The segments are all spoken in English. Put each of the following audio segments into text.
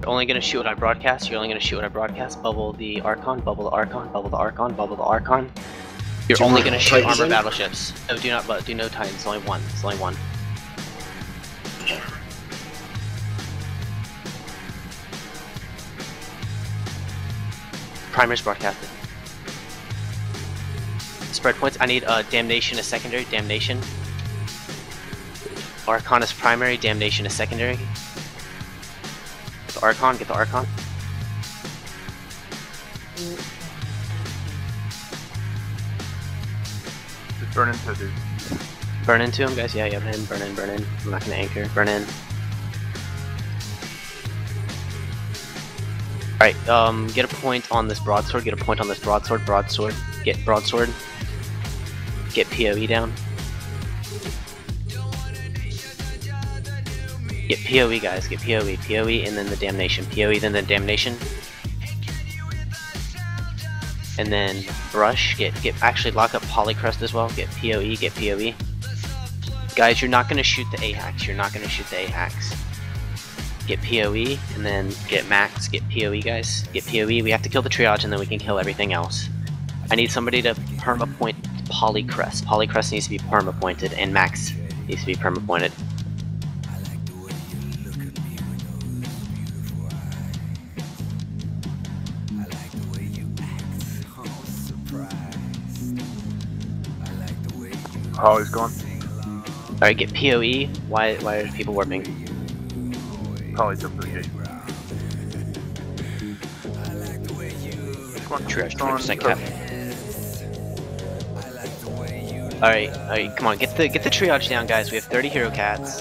You're only gonna shoot what I broadcast. You're only gonna shoot what I broadcast. Bubble the Archon. Bubble the Archon. Bubble the Archon. Bubble the Archon. You're only gonna shoot armored battleships. No, do no Titans. It's only one. It's only one. Primary's broadcasted. Spread points. I need Damnation as secondary. Damnation. Archon is primary. Damnation is secondary. Get the Archon. Get the Archon. Just burn into dude. Burn into him, guys. Yeah, yeah. Burn in. Burn in. I'm not gonna anchor. Burn in. Alright, get a point on this broadsword, get a point on this broadsword, get broadsword, get PoE down. Get PoE guys, get PoE, and then the damnation, PoE, then the damnation. And then brush, actually lock up Polycrest as well, get PoE. Guys, you're not gonna shoot the AHACs, you're not gonna shoot the AHACs. Get PoE, and then get max, get PoE guys. Get PoE, we have to kill the triage and then we can kill everything else. I need somebody to perma-point Polycrest. Polycrest needs to be perma-pointed, and max needs to be perma-pointed. Oh, he's gone. Alright, get PoE. Why are people warping? Probably jump to the gate. Triage 20% cap. Alright, come on, get the triage down, guys. We have 30 hero cats.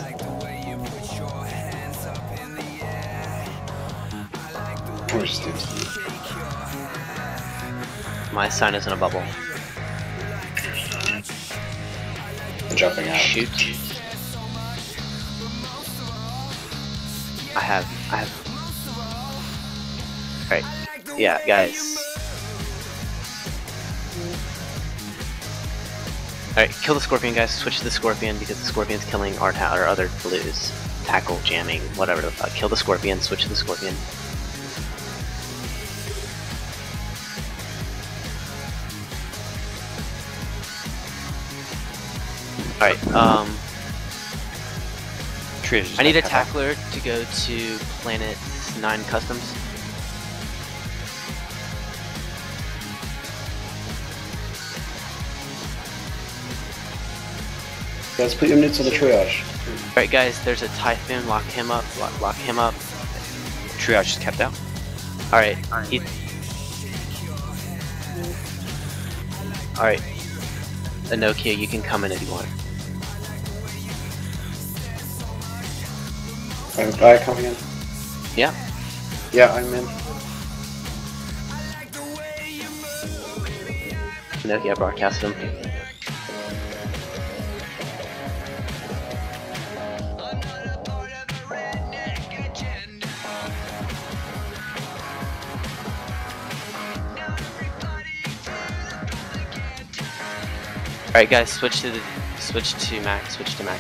My sign is in a bubble. I'm jumping out. Shoot. I have. Alright. Yeah, guys. Alright, kill the Scorpion, guys. Switch to the Scorpion because the Scorpion's killing our other blues. Tackle, jamming, whatever the fuck. Kill the Scorpion, switch to the Scorpion. Alright, I need a tackler to go to Planet 9 Customs. Guys, put your units on the triage. Alright guys, there's a Typhoon, lock him up, lock him up. Triage is kept out. Alright, Alright, Inokia, you can come in if you want. Alright, coming in. Yeah? Yeah, I'm in. Inokia broadcasted him. Alright guys, switch to max.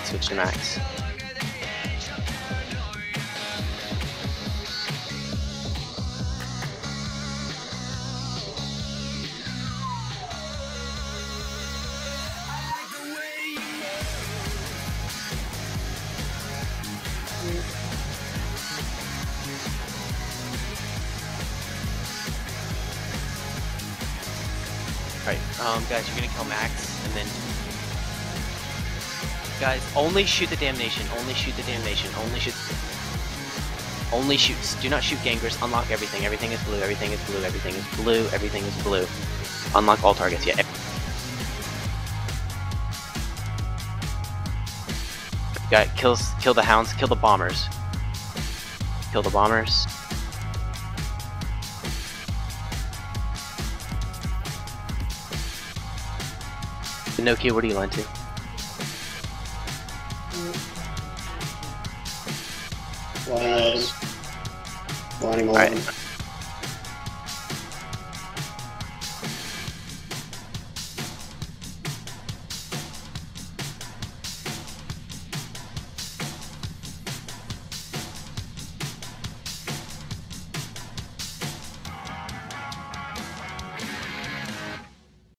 Alright, guys, you're gonna kill Max, and then... Guys, only shoot the damnation, only shoot. Do not shoot gangers, unlock everything. Everything is blue. Unlock all targets, yeah. Guy, kill the hounds, kill the bombers. Nokia, what do you line to? Line 11. Lining 11. Alright.